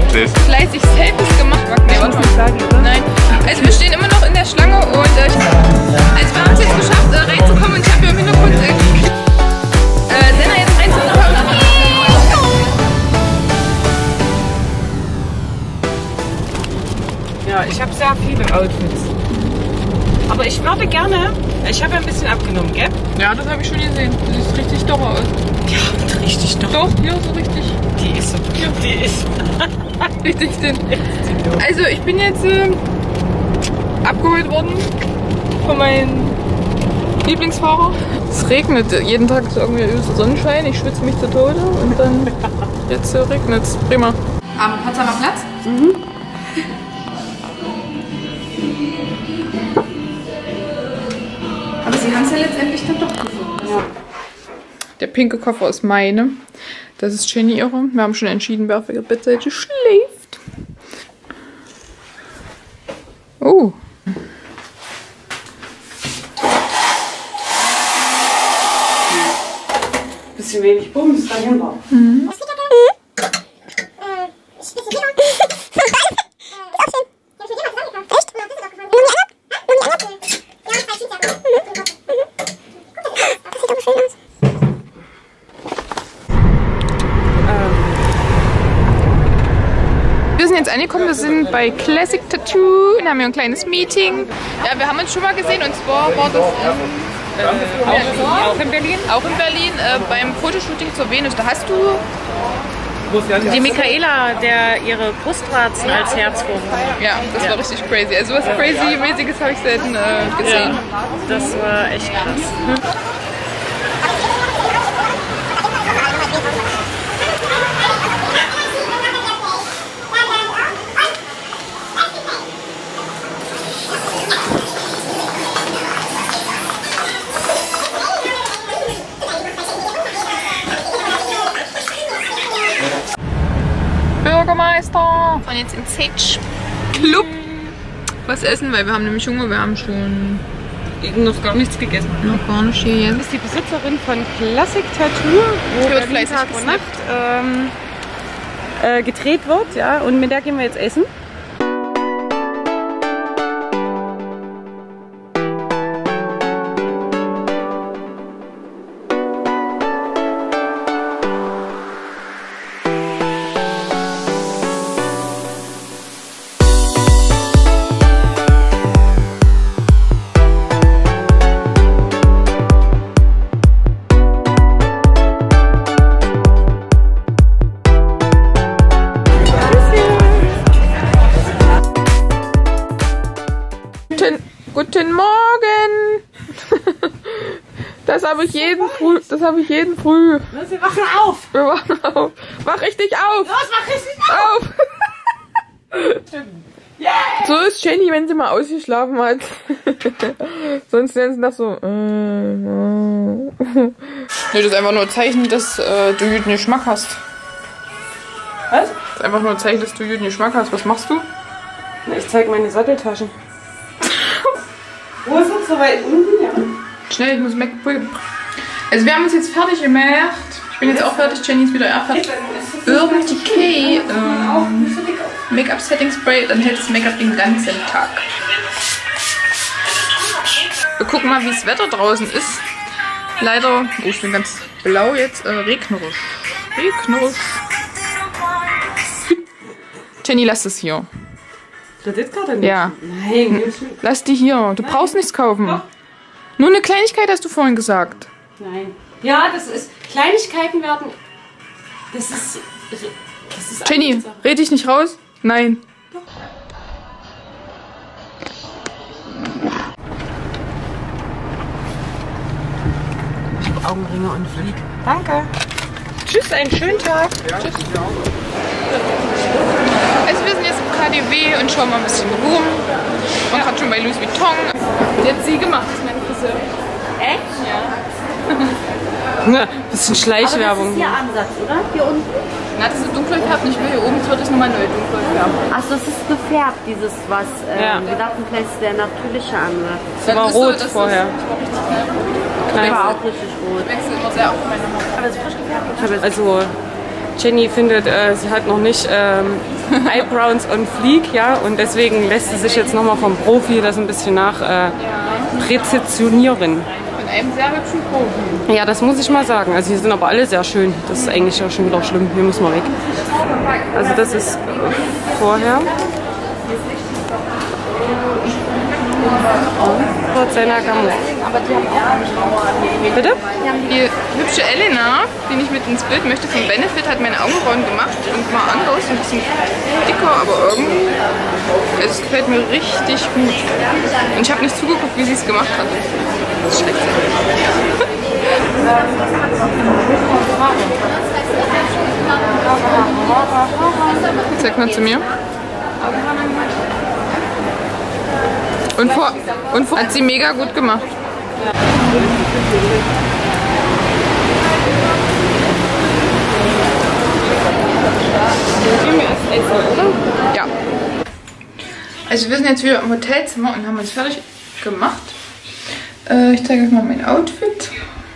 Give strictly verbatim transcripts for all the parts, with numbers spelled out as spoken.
stehst. Fleißig Selfies gemacht. Nee, warte mal. Nein. Also wir stehen immer noch in der Schlange und äh, ich, also wir haben es jetzt geschafft, äh, reinzukommen und ich habe hier im Hintergrund äh, äh, Senna jetzt reinzukommen. Ja, ich habe sehr viele Outfits. Aber ich würde gerne, ich habe ein bisschen abgenommen, gell? Ja, das habe ich schon gesehen. Du siehst richtig doch aus. Ja, richtig doch. Doch, hier so richtig. Die ist so, die ist Richtig dünn. Also ich bin jetzt äh, abgeholt worden von meinem Lieblingsfahrer. Es regnet jeden Tag, ist irgendwie übelster Sonnenschein. Ich schwitze mich zu Tode und dann jetzt äh, regnet es. Prima. Am Potsdamer Platz? Mhm. Aber sie haben es ja letztendlich dann doch gefunden. Ja. Der pinke Koffer ist meine. Das ist Jenny ihre. Wir haben schon entschieden, wer auf ihrer Bettseite schläft. Oh. bisschen wenig Bums dahinter. Mhm. Wir sind jetzt angekommen, wir sind bei Classic Tattoo und haben hier ein kleines Meeting. Ja, wir haben uns schon mal gesehen und zwar war das in, äh, auch, auch in Berlin. Auch in Berlin äh, beim Fotoshooting zur Venus. Da hast du die Michaela, der ihre Brustwarzen als Herzform hat. Ja, das ja. war richtig crazy. Also was crazy-mäßiges habe ich selten äh, gesehen. Ja, das war echt krass. Bürgermeister! Und jetzt in Sage Club was essen, weil wir haben nämlich Hunger, wir haben schon noch gar nichts gegessen. Noch gar nicht hier jetzt. Das ist die Besitzerin von Classic Tattoo, wo Berlin Tag und Nacht ähm, äh, gedreht wird, ja, und mit der gehen wir jetzt essen. Guten Morgen! Das habe ich jeden früh. Das habe ich jeden früh. Los, wir wachen auf! Wir wachen auf! Wach richtig auf! Los, wach richtig auf! auf. Yeah. So ist Jenny, wenn sie mal ausgeschlafen hat. Sonst werden sie nach so. Äh, äh. Das ist einfach nur ein Zeichen, dass äh, du guten Geschmack hast. Was? Das ist einfach nur ein Zeichen, dass du guten Geschmack hast. Was machst du? Na, ich zeige meine Satteltaschen. Wo ist es so weit unten? Ja. Schnell, ich muss Make. Also wir haben uns jetzt fertig gemacht. Ich bin jetzt auch fertig, Jenny ist wieder eher fertig. Urban Decay ähm, Make-up Setting Spray, dann hält das Make-up den ganzen Tag. Wir gucken mal, wie das Wetter draußen ist. Leider, oh, ich bin ganz blau jetzt, äh, regnerisch. Regnerisch. Jenny, lass das hier. Das ist gerade nicht. Ja. Nein, lass die hier. Du brauchst nichts kaufen. Doch. Nur eine Kleinigkeit hast du vorhin gesagt. Nein. Ja, das ist. Kleinigkeiten werden. Das ist. Das ist Jenny, red dich nicht raus? Nein. Doch. Ich hab Augenringe und Flieg. Danke. Tschüss, einen schönen Tag. Ja, tschüss. Also wir sind jetzt im K D W und schauen mal ein bisschen rum. Man hat schon bei Louis Vuitton. Die hat sie gemacht, das ist meine Friseur. Echt? Ja. Ja, bisschen Schleichwerbung. Aber das ist ihr Ansatz, oder? Hier unten? Na, das ist dunkel gefärbt, nicht mehr hier oben. Jetzt wird es nochmal neu dunkel gefärbt. Achso, das ist gefärbt, dieses was. Ähm, ja. Wir dachten, vielleicht ist der natürliche Ansatz. Das war rot so, vorher. Das war richtig knall. Das war auch richtig rot. Ich wechsle immer sehr auf meine Haut. Aber es ist frisch gefärbt. Also, Jenny findet, äh, sie hat noch nicht ähm, Eyebrows on fleek, ja, und deswegen lässt sie sich jetzt nochmal vom Profi das ein bisschen nach äh, präzisionieren. Von einem sehr hübschen Profi. Ja, das muss ich mal sagen. Also hier sind aber alle sehr schön. Das ist eigentlich auch schon wieder schlimm. Hier muss man weg. Also das ist vorher. Trotz seiner Gamme. Bitte? Die hübsche Elena, die nicht mit ins Bild möchte, von Benefit, hat meine Augenbrauen gemacht und war anders, ein bisschen dicker, aber irgendwie, also es gefällt mir richtig gut. Und ich habe nicht zugeguckt, wie sie es gemacht hat. Das ist schlecht. Zeig mal zu mir. Und vor, und vor hat sie mega gut gemacht. Ja. Also wir sind jetzt wieder im Hotelzimmer und haben uns fertig gemacht. Äh, ich zeige euch mal mein Outfit.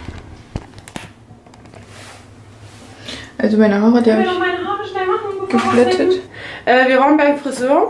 Also meine Haare, die habe ich geflettet. Äh, wir waren beim Friseur.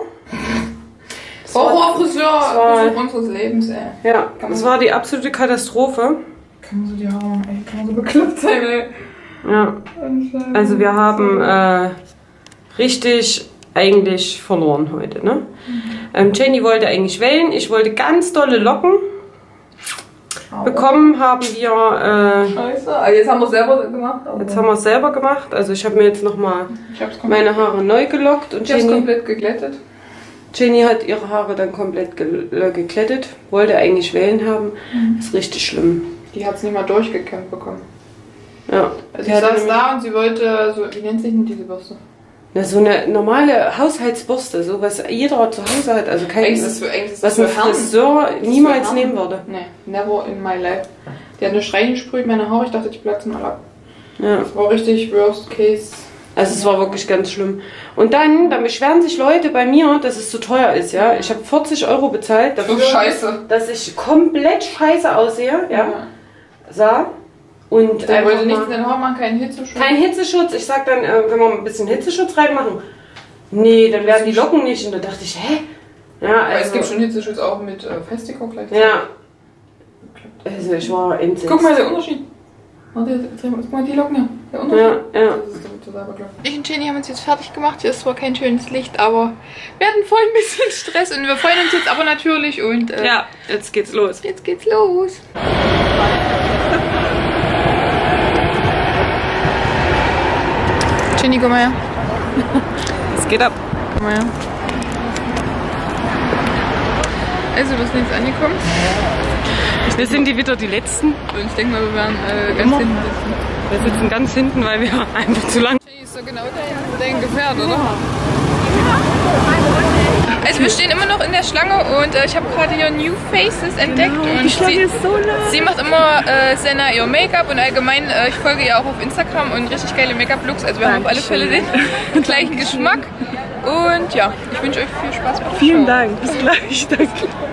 Horrorfriseur unseres Lebens, ey. Ja, das war die absolute Katastrophe. Kann man so die Haare machen, ey. Kann man so bekloppt sein, ey. Ja. Also wir haben äh, richtig eigentlich verloren heute, ne? Mhm. Ähm, Jenny wollte eigentlich wellen, ich wollte ganz dolle Locken. Aber bekommen haben wir... Äh, Scheiße, also jetzt haben wir es selber gemacht. Jetzt haben wir es selber gemacht. Also ich habe mir jetzt nochmal meine Haare neu gelockt. Und ich habe es komplett geglättet. Jenny hat ihre Haare dann komplett ge geglättet, wollte eigentlich Wellen haben. Mhm. Das ist richtig schlimm. Die hat es nicht mal durchgekämmt bekommen. Ja. Also sie saß da und sie wollte, so, wie nennt sich denn diese Bürste? Na, so eine normale Haushaltsbürste, so was jeder zu Hause hat. Also kein, eigentlich ist das für, eigentlich ist was ein Friseur niemals nehmen würde. Nee, never in my life. Die hat eine Streiche gesprüht, meine Haare, ich dachte, die platzen alle ab. Ja. Das war richtig worst case. Also es war wirklich ganz schlimm. Und dann, dann beschweren sich Leute bei mir, dass es zu teuer ist, ja. Ich habe vierzig Euro bezahlt dafür, scheiße. dass ich komplett scheiße aussehe, ja. ja. Sah. Und der wollte nichts in den Haaren machen, keinen Hitzeschutz. Kein Hitzeschutz. Ich sag dann, äh, können wir ein bisschen Hitzeschutz reinmachen? Nee, dann werden die Locken nicht. Und da dachte ich, hä? Ja, also, aber es gibt schon Hitzeschutz auch mit äh, Festikon gleichzeitig. Ja. Also ich war entsetzt. Guck mal, der Unterschied. Guck mal, die Locken hier. Der Unterschied. Ja, ja. Das ist total bekloppt. Ich und Jenny haben uns jetzt fertig gemacht. Hier ist zwar kein schönes Licht, aber wir hatten voll ein bisschen Stress und wir freuen uns jetzt aber natürlich und äh, ja, jetzt geht's los. Jetzt geht's los. Jenny, komm mal her. Es geht ab. Komm mal her. Also, wir sind jetzt angekommen. Wir sind die wieder die Letzten. Und ich denke mal, wir werden äh, ganz Immer. hinten sitzen. Wir sitzen ganz hinten, weil wir einfach zu lang... Jenny ist doch genau dein, dein Gefährt, oder? Ja. Also wir stehen immer noch in der Schlange und äh, ich habe gerade hier New Faces entdeckt. Genau, und die Schlange sie, ist so lang. Sie macht immer äh, sehr nah ihr Make-up und allgemein, äh, ich folge ihr auch auf Instagram und richtig geile Make-up-Looks. Also wir Dankeschön. Haben auf alle Fälle den gleichen Geschmack. Und ja, ich wünsche euch viel Spaß bei der Vielen Show. Dank, bis gleich. Danke.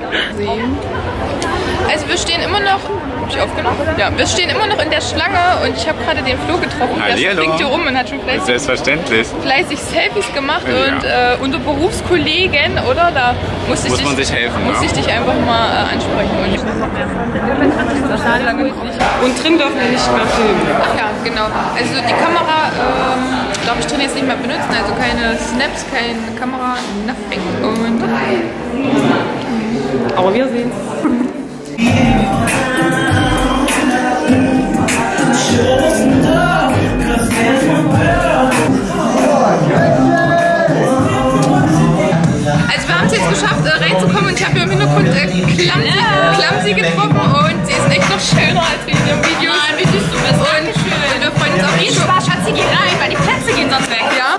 Also wir stehen immer noch, hab ich aufgenommen? Ja, wir stehen immer noch in der Schlange und ich habe gerade den Flo getroffen. Der springt hier rum und hat schon fleißig, Selbstverständlich. fleißig Selfies gemacht ja. und äh, unter Berufskollegen, oder? Da musste ich muss dich, man sich helfen, muss ne? ich dich einfach mal äh, ansprechen. Und, und drin dürfen wir nicht mehr filmen. ach ja, genau. Also die Kamera ähm, darf ich drin jetzt nicht mehr benutzen, also keine Snaps, keine Kamera, nothing. Und aber wir sehen's. Also wir haben es jetzt geschafft, äh, reinzukommen und ich habe hier im Hintergrund äh, Clumsy, Clumsy getroffen und sie ist echt noch schöner als in ihrem Video. Nein, wie siehst du das? Und wir freuen uns auch Viel Spaß, Schatzi, geh rein, weil die Plätze gehen sonst weg. Ja.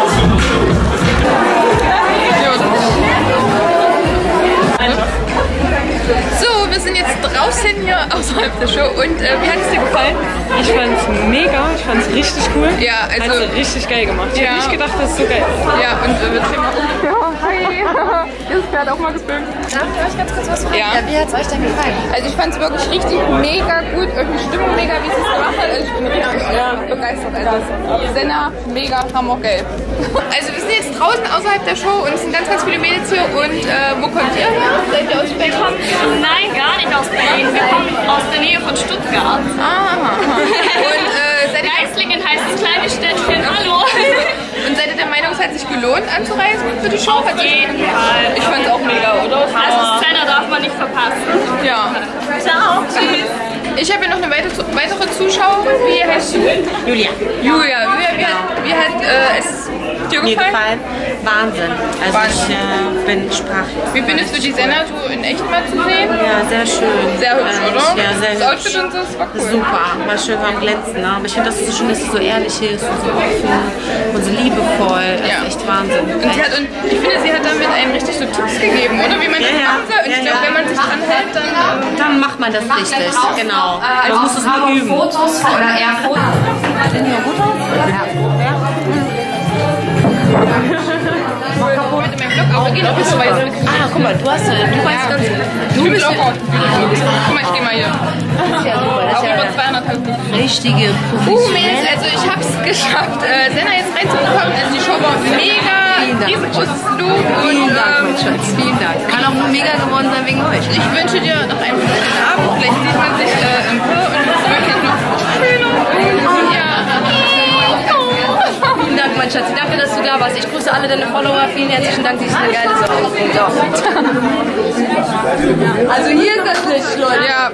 So, wir sind jetzt draußen hier außerhalb der Show und äh, wie hat es dir gefallen? Ich fand's mega, ich fand's richtig cool. Ja, also hat sie richtig geil gemacht. Ich ja. hätte nicht gedacht, dass es so geil ist. Ja, und äh, wir drehen mal um. Ja, hi. Hi! Das Pferd auch mal gefilmt. Darf ich euch ganz kurz was fragen? Ja. Wie hat es euch denn gefallen? Also ich fand es wirklich richtig mega gut. Irgendwie Stimmung mega, wie sie es gemacht hat. Also ich bin richtig ja. begeistert. Also Senna, mega hammergeil. Also wir sind jetzt draußen außerhalb der Show und es sind ganz, ganz viele Mädels hier. Und äh, wo kommt ihr her? Seid ihr aus Berlin? Nein, gar nicht aus Berlin. Wir kommen aus der Nähe von Stuttgart. Aha. Und äh, seid ihr... Geislingen heißt das kleine Städtchen. Hallo. Und seid ihr der Meinung, es hat sich gelohnt anzureisen für die Show? Auf jeden Fall. Ich fand es auch mega, oder? Also Senna darf man nicht verpassen. Ja. Ciao. Tschüss. Ich habe hier noch eine weitere, weitere Zuschauerin. Wie heißt du? Julia. Julia. Julia, wie hat, wie hat äh, es dir Mir gefallen? gefallen. Wahnsinn. Also Wahnsinn. ich äh, bin sprachlos. Wie findest du die Senna so in echt mal zu sehen? Ja, sehr schön. Sehr hübsch, Äh, oder? Ja, sehr das hübsch. Outfit und so, das war cool. Super, mal schön am Glänzen. Ne? Aber ich finde das so schön, dass sie so ehrlich ist und so offen und so liebevoll. Das Ja. ist echt Wahnsinn. Und, sie hat, und ich finde, sie hat damit einem richtig so Tipps gegeben, oder? Wie man das Ja, ja. machen soll. Und ich Ja, glaube, ja. wenn man sich dran hält, dann... Ähm, Dann macht man das richtig. Genau. Man muss es nur üben. Fotos oder eher Fotos? Sind hier Fotos? mit meinem Blog, aber geht auch bis weit. Ah, guck mal, du hast, äh, du weißt ganz Du bist auch gut. Guck mal, ich geh mal hier. Das ist ja super. Das Auch ist ja über zweihunderttausend. richtige Uh, Mädels, also ich hab's geschafft, äh, Senna jetzt reinzubekommen. Also die Show war mega, riesengroßes Lob und Vielen Dank, ähm, mein Schatz. Vielen Dank. Kann auch nur mega geworden sein wegen euch. ich wünsche dir noch einen schönen Abend. Vielleicht sieht man sich äh, im Klo und es wird jetzt noch schöner. Und ja. Vielen Dank, mein Schatz. Danke, dass du da warst. Ich grüße alle deine Follower. Vielen herzlichen Dank. Sie ist eine geile Sache. So. Also hier ist das Licht, Leute. Ja.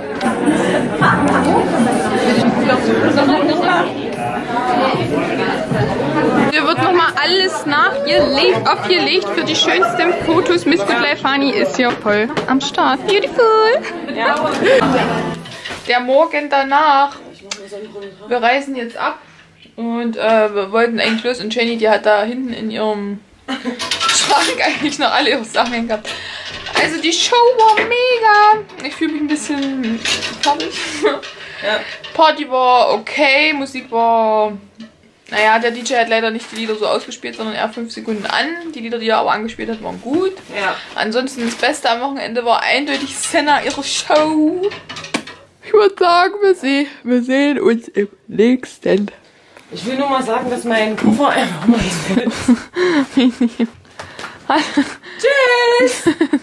Hier wird nochmal alles nachgelegt, aufgelegt für die schönsten Fotos. Miss Goodlife Funny ist hier voll am Start. Beautiful! Ja. Der Morgen danach. Wir reisen jetzt ab und äh, wir wollten eigentlich los und Jenny, die hat da hinten in ihrem Schrank eigentlich noch alle ihre Sachen gehabt. Also die Show war mega. Ich fühle mich ein bisschen fertig. Ja. Party war okay, Musik war... Naja, der D J hat leider nicht die Lieder so ausgespielt, sondern eher fünf Sekunden an. Die Lieder, die er aber angespielt hat, waren gut. Ja. Ansonsten das Beste am Wochenende war eindeutig Senna, ihre Show. Ich würde sagen, wir, seh, wir sehen uns im nächsten. Ich will nur mal sagen, dass mein Koffer einfach mal so ist. Tschüss!